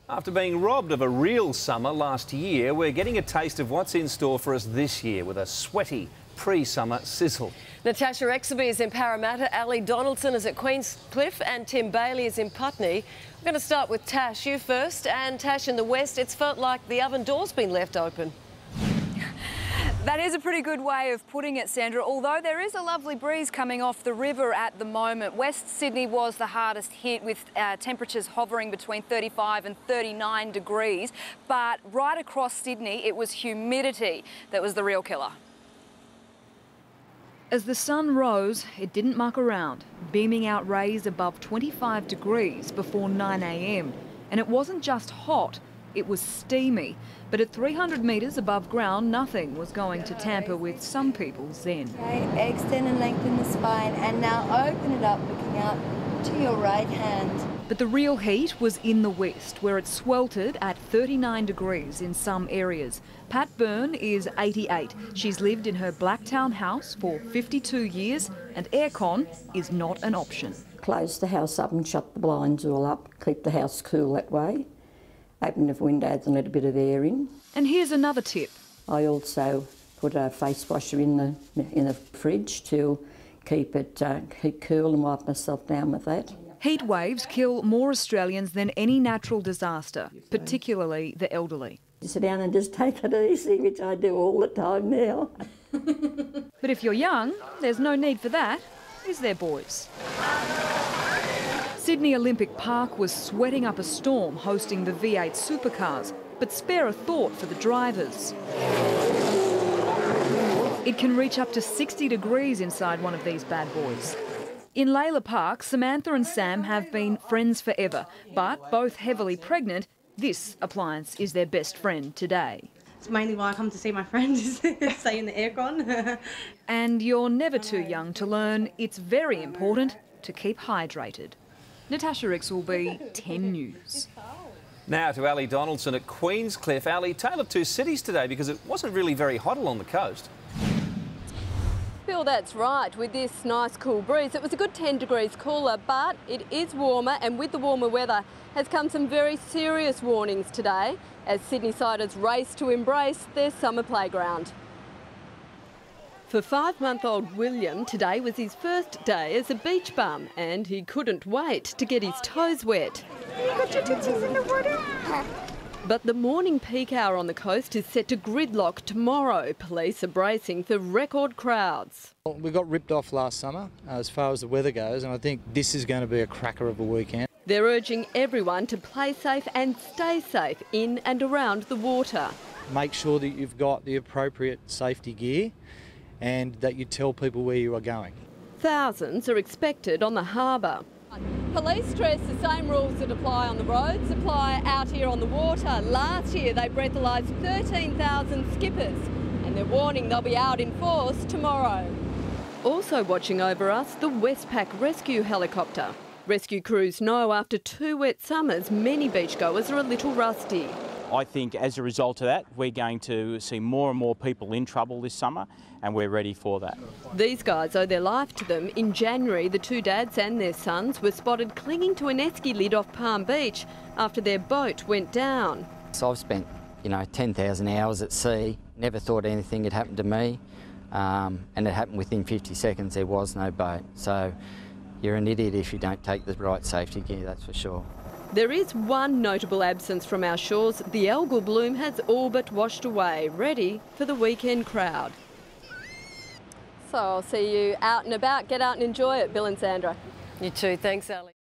After being robbed of a real summer last year, we're getting a taste of what's in store for us this year with a sweaty pre-summer sizzle. Natasha Exaby is in Parramatta, Ali Donaldson is at Queenscliff and Tim Bailey is in Putney. We're going to start with Tash. You first. And Tash, in the west, it's felt like the oven door's been left open. That is a pretty good way of putting it, Sandra, although there is a lovely breeze coming off the river at the moment. West Sydney was the hardest hit with temperatures hovering between 35 and 39 degrees, but right across Sydney it was humidity that was the real killer. As the sun rose, it didn't muck around, beaming out rays above 25 degrees before 9 a.m. And it wasn't just hot, it was steamy. But at 300 metres above ground, nothing was going to tamper with some people's zen. Okay, extend and lengthen the spine, and now open it up, looking out to your right hand. But the real heat was in the west, where it sweltered at 39 degrees in some areas. Pat Byrne is 88. She's lived in her Blacktown house for 52 years, and aircon is not an option. Close the house up and shut the blinds all up, keep the house cool that way. Open the windows and let a bit of air in. And here's another tip. I also put a face washer in the fridge to keep cool and wipe myself down with that. Heat waves kill more Australians than any natural disaster, particularly the elderly. Sit down and just take it easy, which I do all the time now. But if you're young, there's no need for that, is there, boys? Sydney Olympic Park was sweating up a storm hosting the V8 supercars, but spare a thought for the drivers. It can reach up to 60 degrees inside one of these bad boys. In Layla Park, Samantha and Sam have been friends forever, but both heavily pregnant, this appliance is their best friend today. It's mainly why I come to see my friends, stay in the aircon. And you're never too young to learn it's very important to keep hydrated. Natasha Exaby, 10 News. Now to Ali Donaldson at Queenscliff. Ali, tale of two cities today because it wasn't really very hot along the coast. Bill, that's right. With this nice cool breeze, it was a good 10 degrees cooler, but it is warmer, and with the warmer weather has come some very serious warnings today as Sydney-siders race to embrace their summer playground. For 5-month-old William, today was his first day as a beach bum and he couldn't wait to get his toes wet. You got your tootsies in the water? But the morning peak hour on the coast is set to gridlock tomorrow. Police are bracing for record crowds. We got ripped off last summer as far as the weather goes, and I think this is going to be a cracker of a weekend. They're urging everyone to play safe and stay safe in and around the water. Make sure that you've got the appropriate safety gear and that you tell people where you are going. Thousands are expected on the harbour. Police stress the same rules that apply on the roads apply out here on the water. Last year they breathalyzed 13,000 skippers and they're warning they'll be out in force tomorrow. Also watching over us, the Westpac rescue helicopter. Rescue crews know after 2 wet summers many beachgoers are a little rusty. I think as a result of that, we're going to see more and more people in trouble this summer, and we're ready for that. These guys owe their life to them. In January, the two dads and their sons were spotted clinging to an esky lid off Palm Beach after their boat went down. So I've spent, 10,000 hours at sea, never thought anything had happened to me, and it happened within 50 seconds, there was no boat. So you're an idiot if you don't take the right safety gear, that's for sure. There is one notable absence from our shores. The algal bloom has all but washed away, ready for the weekend crowd. So I'll see you out and about. Get out and enjoy it, Bill and Sandra. You too. Thanks, Ali.